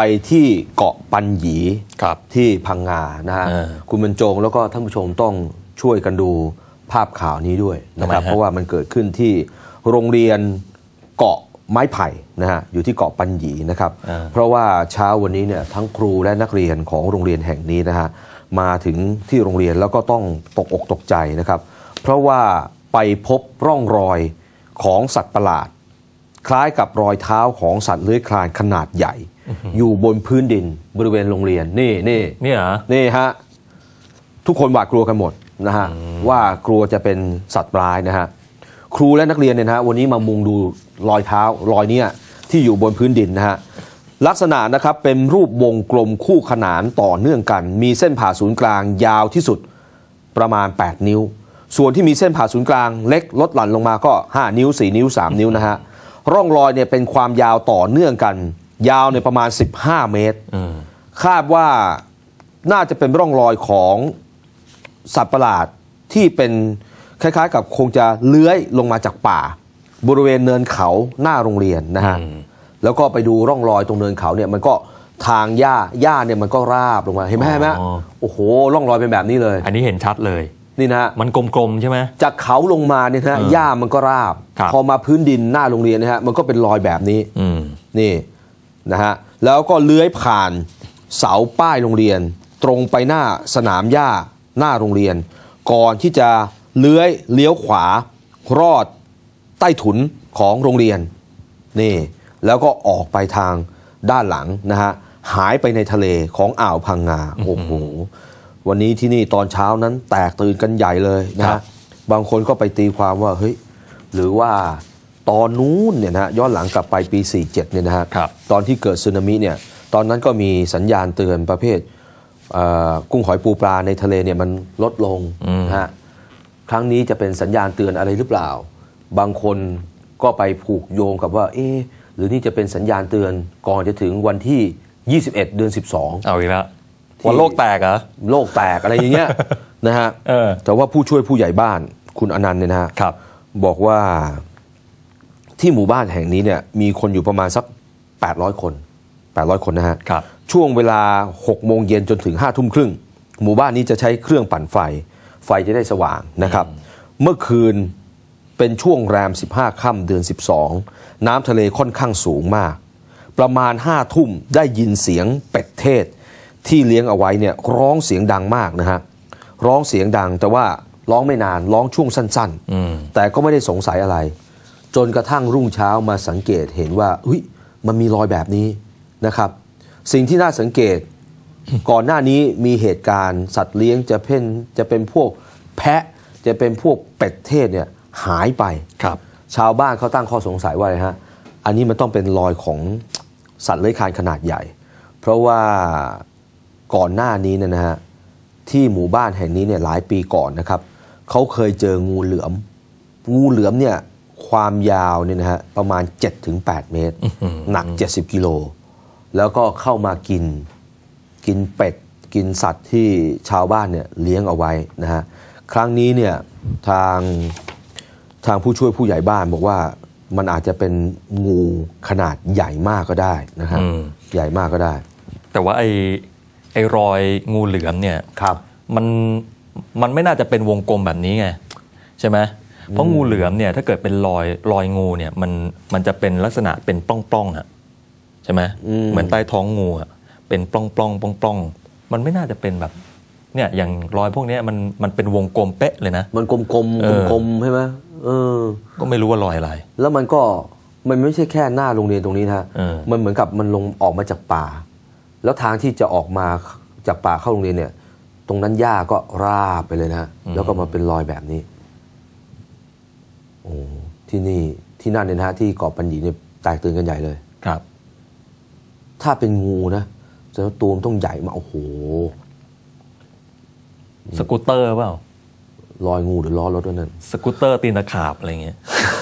ที่เกาะปัญญีที่พังงานะฮะคุณบรรจงแล้วก็ท่านผู้ชมต้องช่วยกันดูภาพข่าวนี้ด้วยนะครับเพราะว่ามันเกิดขึ้นที่โรงเรียนเกาะไม้ไผ่นะฮะอยู่ที่เกาะปัญญีนะครับเพราะว่าเช้าวันนี้เนี่ยทั้งครูและนักเรียนของโรงเรียนแห่งนี้นะฮะมาถึงที่โรงเรียนแล้วก็ต้องตกอกตกใจนะครับเพราะว่าไปพบร่องรอยของสัตว์ประหลาดคล้ายกับรอยเท้าของสัตว์เลื้อยคลานขนาดใหญ่อยู่บนพื้นดินบริเวณโรงเรียนนี่ฮะทุกคนหวาดกลัวกันหมดนะฮะว่ากลัวจะเป็นสัตว์ร้ายนะฮะครูและนักเรียนเนี่ยนะฮะวันนี้มามุงดูรอยเท้ารอยนี้ที่อยู่บนพื้นดินนะฮะลักษณะนะครับเป็นรูปวงกลมคู่ขนานต่อเนื่องกันมีเส้นผ่าศูนย์กลางยาวที่สุดประมาณ8นิ้วส่วนที่มีเส้นผ่าศูนย์กลางเล็กลดหลั่นลงมาก็5นิ้ว4นิ้ว3นิ้วนะฮะร่องรอยเนี่ยเป็นความยาวต่อเนื่องกันยาวเนี่ยประมาณ15เมตรคาดว่าน่าจะเป็นร่องรอยของสัตว์ประหลาดที่เป็นคล้ายๆกับคงจะเลื้อยลงมาจากป่าบริเวณเนินเขาหน้าโรงเรียนนะฮะแล้วก็ไปดูร่องรอยตรงเนินเขาเนี่ยมันก็ทางหญ้าเนี่ยมันก็ราบลงมาเห็นไหมโอ้โหร่องรอยเป็นแบบนี้เลยอันนี้เห็นชัดเลยนี่นะมันกลมๆใช่ไหมจากเขาลงมาเนี่ยนะหญ้ามันก็ราบพอมาพื้นดินหน้าโรงเรียนนะฮะมันก็เป็นรอยแบบนี้นี่นะฮะแล้วก็เลื้อยผ่านเสาป้ายโรงเรียนตรงไปหน้าสนามหญ้าหน้าโรงเรียนก่อนที่จะเลื้อยเลี้ยวขวารอดใต้ถุนของโรงเรียนนี่แล้วก็ออกไปทางด้านหลังนะฮะหายไปในทะเลของอ่าวพังงาโอ้โหวันนี้ที่นี่ตอนเช้านั้นแตกตื่นกันใหญ่เลยนะฮะบางคนก็ไปตีความว่าเฮ้ยหรือว่าตอนนู้นเนี่ยนะย้อนหลังกลับไปปี47เนี่ยนะฮะตอนที่เกิดสึนามิเนี่ยตอนนั้นก็มีสัญญาณเตือนประเภทกุ้งหอยปูปลาในทะเลเนี่ยมันลดลงนะฮะครั้งนี้จะเป็นสัญญาณเตือนอะไรหรือเปล่าบางคนก็ไปผูกโยงกับว่าหรือนี่จะเป็นสัญญาณเตือนก่อนจะถึงวันที่21เดือน12เอาอีกแล้ววันโลกแตกเหรอโลกแตกอะไรอย่างเงี้ยนะฮะแต่ว่าผู้ช่วยผู้ใหญ่บ้านคุณอนันต์เนี่ยนะฮะบอกว่าที่หมู่บ้านแห่งนี้เนี่ยมีคนอยู่ประมาณสัก800คนนะฮะช่วงเวลา6โมงเย็นจนถึง5ทุ่มครึ่งหมู่บ้านนี้จะใช้เครื่องปั่นไฟจะได้สว่างนะครับเมื่อคืนเป็นช่วงแรม15ค่ำเดือน12น้ำทะเลค่อนข้างสูงมากประมาณ5ทุ่มได้ยินเสียงเป็ดเทศที่เลี้ยงเอาไว้เนี่ยร้องเสียงดังมากนะฮะร้องเสียงดังแต่ว่าร้องไม่นานร้องช่วงสั้นๆแต่ก็ไม่ได้สงสัยอะไรจนกระทั่งรุ่งเช้ามาสังเกตเห็นว่ามันมีรอยแบบนี้นะครับสิ่งที่น่าสังเกตก่อนหน้านี้มีเหตุการณ์สัตว์เลี้ยงจะเป็นพวกแพะจะเป็นพวกเป็ดเทศเนี่ยหายไปชาวบ้านเขาตั้งข้อสงสัยว่าอะไรฮะอันนี้มันต้องเป็นรอยของสัตว์เลื้อยคลานขนาดใหญ่เพราะว่าก่อนหน้านี้นะฮะที่หมู่บ้านแห่งนี้เนี่ยหลายปีก่อนนะครับเขาเคยเจองูเหลือมเนี่ยความยาวเนี่ยนะฮะประมาณ 7-8 เมตรหนัก70 กิโลแล้วก็เข้ามากินเป็ดกินสัตว์ที่ชาวบ้านเนี่ยเลี้ยงเอาไว้นะฮะครั้งนี้เนี่ยทางผู้ช่วยผู้ใหญ่บ้านบอกว่ามันอาจจะเป็นงูขนาดใหญ่มากก็ได้นะฮะใหญ่มากก็ได้แต่ว่าไอ้รอยงูเหลือมเนี่ยมันไม่น่าจะเป็นวงกลมแบบนี้ไงใช่ไหมเพราะงูเหลือมเนี่ยถ้าเกิดเป็นรอยงูเนี่ยมันจะเป็นลักษณะเป็นปล้องๆอะใช่ไหมเหมือนใต้ท้องงูอะเป็นปล้องมันไม่น่าจะเป็นแบบเนี่ยอย่างรอยพวกนี้มันเป็นวงกลมเป๊ะเลยนะมันกลมใช่ไหมก็ไม่รู้ว่ารอยอะไรแล้วมันไม่ใช่แค่หน้าโรงเรียนตรงนี้นะมันเหมือนกับมันลงออกมาจากป่าแล้วทางที่จะออกมาจากป่าเข้าโรงเรียนเนี่ยตรงนั้นหญ้าก็ราบไปเลยนะแล้วก็มาเป็นรอยแบบนี้โอ้ที่นั่นเนี่ยนะที่เกาะปัญญีเนี่ยแตกตื่นกันใหญ่เลยครับถ้าเป็นงูนะแต่ตัวมันต้องใหญ่มาโอ้โหสกูตเตอร์เปล่ารอยงูหรือล้อรถด้วยนั่นสกูตเตอร์ตีนตะขาบอะไรเงี้ย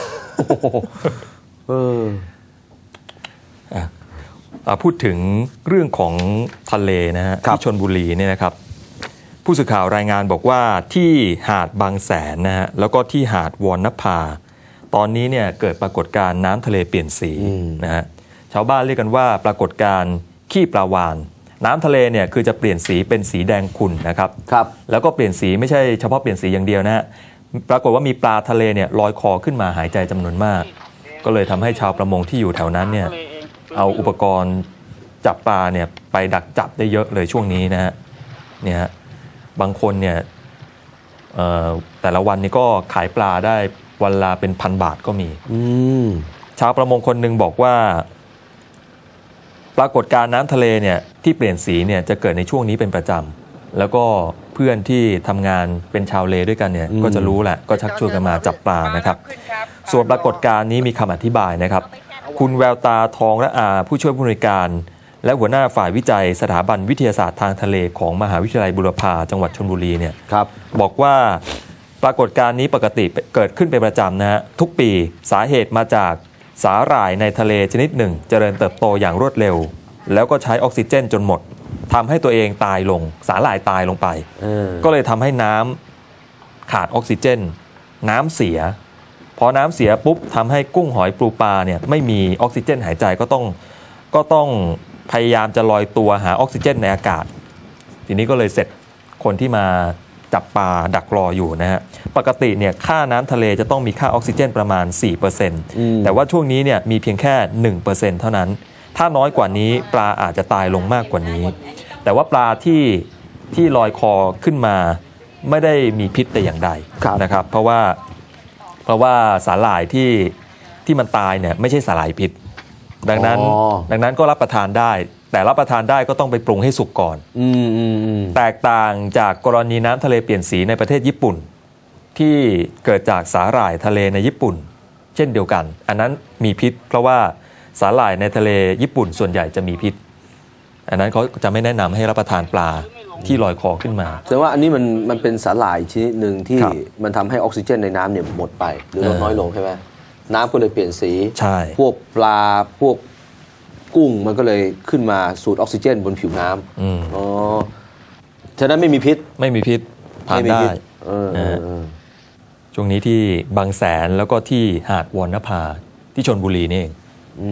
พูดถึงเรื่องของทะเลนะฮะที่ชลบุรีเนี่ยนะครับผู้สื่อข่าวรายงานบอกว่าที่หาดบางแสนนะฮะแล้วก็ที่หาดวรรณภาตอนนี้เนี่ยเกิดปรากฏการณ์น้ำทะเลเปลี่ยนสีนะฮะชาวบ้านเรียกกันว่าปรากฏการณ์ขี้ปลาวาฬน้ำทะเลเนี่ยคือจะเปลี่ยนสีเป็นสีแดงขุ่นนะครับแล้วก็เปลี่ยนสีไม่ใช่เฉพาะเปลี่ยนสีอย่างเดียวนะฮะปรากฏว่ามีปลาทะเลเนี่ยลอยคอขึ้นมาหายใจจำนวนมากก็เลยทำให้ชาวประมงที่อยู่แถวนั้นเนี่ยเอาอุปกรณ์จับปลาเนี่ยไปดักจับได้เยอะเลยช่วงนี้นะฮะเนี่ยบางคนเนี่ยแต่ละวันนี้ก็ขายปลาได้วันละเป็นพันบาทก็มีชาวประมงคนหนึ่งบอกว่าปรากฏการณ์น้ำทะเลเนี่ยที่เปลี่ยนสีเนี่ยจะเกิดในช่วงนี้เป็นประจำแล้วก็เพื่อนที่ทำงานเป็นชาวเลด้วยกันเนี่ยก็จะรู้แหละก็ชักชวนกันมาจับปลานะครับส่วนปรากฏการณ์นี้มีคำอธิบายนะครับคุณแววตาทองละอาผู้ช่วยผู้อำนวยการและหัวหน้าฝ่ายวิจัยสถาบันวิทยาศาสตร์ทางทะเลของมหาวิทยาลัยบูรพาจังหวัดชลบุรีเนี่ยบอกว่าปรากฏการณ์นี้ปกติเกิดขึ้นเป็นประจำนะฮะทุกปีสาเหตุมาจากสาหร่ายในทะเลชนิดหนึ่งเจริญเติบโตอย่างรวดเร็วแล้วก็ใช้ออกซิเจนจนหมดทำให้ตัวเองตายลงสาหร่ายตายลงไปก็เลยทำให้น้ำขาดออกซิเจนน้ำเสียพอน้ำเสียปุ๊บทำให้กุ้งหอยปูปลาเนี่ยไม่มีออกซิเจนหายใจก็ต้องพยายามจะลอยตัวหาออกซิเจนในอากาศทีนี้ก็เลยเสร็จคนที่มาจับปลาดักรออยู่นะฮะปกติเนี่ยค่าน้ำทะเลจะต้องมีค่าออกซิเจนประมาณ 4% แต่ว่าช่วงนี้เนี่ยมีเพียงแค่ 1% เท่านั้นถ้าน้อยกว่านี้ปลาอาจจะตายลงมากกว่านี้แต่ว่าปลาที่ลอยคอขึ้นมาไม่ได้มีพิษแต่อย่างใดนะครับเพราะว่าสาหร่ายที่มันตายเนี่ยไม่ใช่สาหร่ายพิษดังนั้นก็รับประทานได้แต่รับประทานได้ก็ต้องไปปรุงให้สุกก่อนแตกต่างจากกรณีน้ำทะเลเปลี่ยนสีในประเทศญี่ปุ่นที่เกิดจากสาหร่ายทะเลในญี่ปุ่นเช่นเดียวกันอันนั้นมีพิษเพราะว่าสาหร่ายในทะเลญี่ปุ่นส่วนใหญ่จะมีพิษอันนั้นเขาจะไม่แนะนำให้รับประทานปลาที่ลอยคอขึ้นมาแต่ว่าอันนี้มันเป็นสาหร่ายชนิดหนึ่งที่มันทำให้ออกซิเจนในน้ำเนี่ยหมดไปหรือลดน้อยลงใช่ไหมน้ำก็เลยเปลี่ยนสีพวกปลาพวกกุ้งมันก็เลยขึ้นมาสูดออกซิเจนบนผิวน้ำอ๋อฉะนั้นไม่มีพิษทานได้ช่วงนี้ที่บางแสนแล้วก็ที่หาดวรรณภาที่ชลบุรีนี่เอง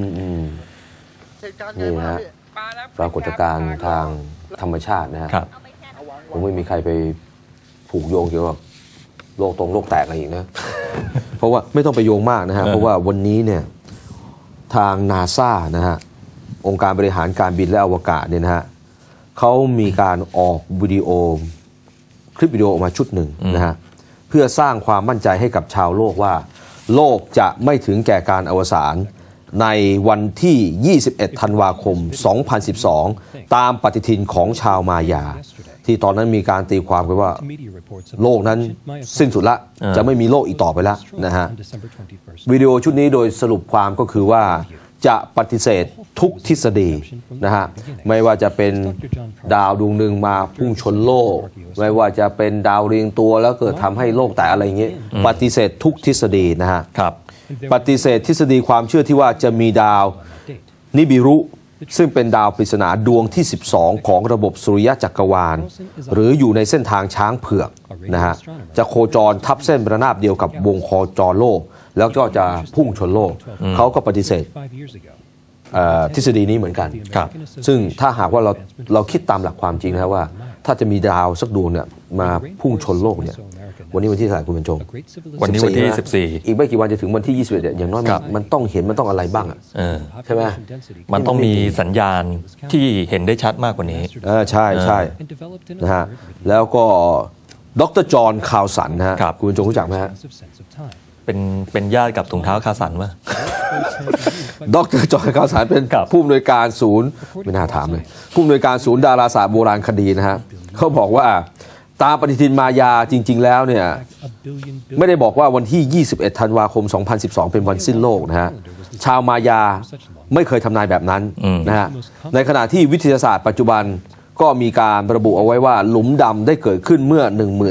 นี่ฮะปรากฏการณ์ทางธรรมชาตินะฮะคงไม่มีใครไปผูกโยงเกี่ยวกับโลกแตกอะไรอีกนะ เพราะว่าไม่ต้องไปโยงมากนะฮะเพราะว่าวันนี้เนี่ยทาง NASA นะฮะองค์การบริหารการบินและอวกาศเนี่ยนะฮะเขามีการออกคลิปวิดีโอออกมาชุดหนึ่งนะฮะเพื่อสร้างความมั่นใจให้กับชาวโลกว่าโลกจะไม่ถึงแก่การอวสานในวันที่ 21 ธันวาคม 2012 ตามปฏิทินของชาวมายาที่ตอนนั้นมีการตีความกันว่าโลกนั้นสิ้นสุดละจะไม่มีโลกอีกต่อไปแล้วนะฮะวิดีโอชุดนี้โดยสรุปความก็คือว่าจะปฏิเสธทุกทฤษฎีนะฮะไม่ว่าจะเป็นดาวดวงหนึ่งมาพุ่งชนโลกไม่ว่าจะเป็นดาวเรียงตัวแล้วเกิดทำให้โลกแตกอะไรอย่างเงี้ยปฏิเสธทุกทฤษฎีนะฮะปฏิเสธทฤษฎีความเชื่อที่ว่าจะมีดาวนิบิรุซึ่งเป็นดาวปริศนาดวงที่ 12 ของระบบสุริยะจักรวาลหรืออยู่ในเส้นทางช้างเผือกนะฮะจะโคจรทับเส้นระนาบเดียวกับวงโคจรโลกแล้วก็จะพุ่งชนโลกเขาก็ปฏิเสธทฤษฎีนี้เหมือนกันซึ่งถ้าหากว่าเราคิดตามหลักความจริงนะว่าถ้าจะมีดาวสักดวงเนี่ยมาพุ่งชนโลกเนี่ยวันนี้วันที่เท่าไหร่คุณบรรจงวันนี้วันที่14 อีกไม่กี่วันจะถึงวันที่21เนี่ยอย่างน้อยมันต้องเห็นมันต้องอะไรบ้างใช่ไหมมันต้องมีสัญญาณที่เห็นได้ชัดมากกว่านี้ใช่นะฮะแล้วก็ดร.จอห์นคาวสันนะฮะคุณบรรจงรู้จักไหมฮะเป็นญาติกับถุงเท้าคาสันมั้ยดร.จอห์นคาวสันเป็นผู้อำนวยการศูนย์ไม่น่าถามเลยผู้อำนวยการศูนย์ดาราศาสตร์โบราณคดีนะฮะเขาบอกว่าตามปฏิทินมายาจริงๆแล้วเนี่ยไม่ได้บอกว่าวันที่ 21 ธันวาคม 2012 เป็นวันสิ้นโลกนะฮะชาวมายาไม่เคยทำนายแบบนั้นนะฮะในขณะที่วิทยาศาสตร์ปัจจุบันก็มีการระบุเอาไว้ว่าหลุมดำได้เกิดขึ้นเมื่อ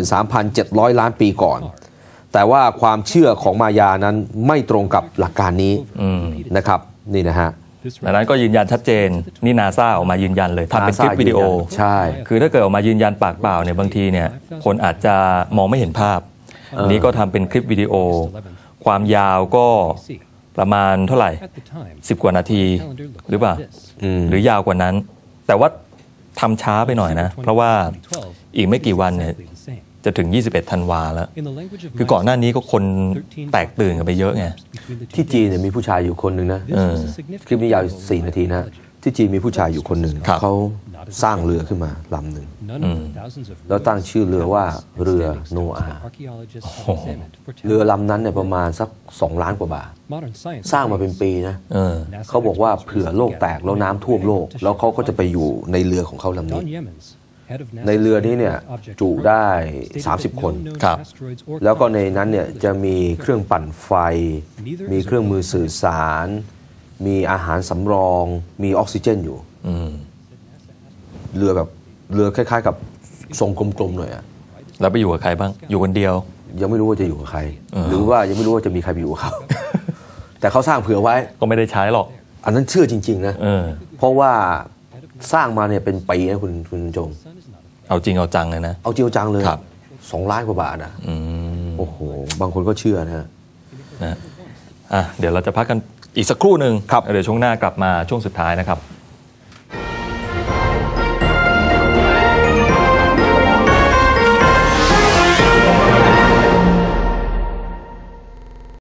13,700 ล้านปีก่อนแต่ว่าความเชื่อของมายานั้นไม่ตรงกับหลักการนี้นะครับนี่นะฮะดังนั้นก็ยืนยันชัดเจนนี่ NASA ออกมายืนยันเลยทำเป็นคลิปวิดีโอใช่คือถ้าเกิดออกมายืนยันปากเปล่าเนี่ยบางทีเนี่ยคนอาจจะมองไม่เห็นภาพนี้ก็ทำเป็นคลิปวิดีโอความยาวก็ประมาณเท่าไหร่10 กว่านาทีหรือเปล่าหรือยาวกว่านั้นแต่ว่าทำช้าไปหน่อยนะ เพราะว่าอีกไม่กี่วันเนี่ยจะถึง 21 ธันวาแล้ว คือก่อนหน้านี้ก็คนแตกตื่นกันไปเยอะไงที่จีนเนี่ยมีผู้ชายอยู่คนหนึ่งนะคลิปนี้ยาว4 นาทีนะที่จีนมีผู้ชายอยู่คนหนึ่งเขาสร้างเรือขึ้นมาลำหนึ่งแล้วตั้งชื่อเรือว่าเรือโนอาห์เรือลำนั้นเนี่ยประมาณสัก2 ล้านกว่าบาทสร้างมาเป็นปีนะเขาบอกว่าเผื่อโลกแตกแล้วน้ำท่วมโลกแล้วเขาก็จะไปอยู่ในเรือของเขาลำนี้ในเรือนี้เนี่ยจุได้30 คนแล้วก็ในนั้นเนี่ยจะมีเครื่องปั่นไฟมีเครื่องมือสื่อสารมีอาหารสำรองมีออกซิเจนอยู่เรือแบบเรือคล้ายๆกับทรงกลมๆหน่อยอะแล้วไปอยู่กับใครบ้างอยู่คนเดียวยังไม่รู้ว่าจะอยู่กับใครหรือว่ายังไม่รู้ว่าจะมีใครไปอยู่กับเขา แต่เขาสร้างเผื่อไว้ก็ไม่ได้ใช้หรอกอันนั้นเชื่อจริงๆนะเพราะว่าสร้างมาเนี่ยเป็นปีนะคุณจงเอาจริงเอาจังเลยนะเอาจริงเอาจังเลย2 ล้านกว่าบาทอ่ะโอ้โหบางคนก็เชื่อนะเดี๋ยวเราจะพักกันอีกสักครู่หนึ่งเดี๋ยวช่วงหน้ากลับมาช่วงสุดท้ายนะครับ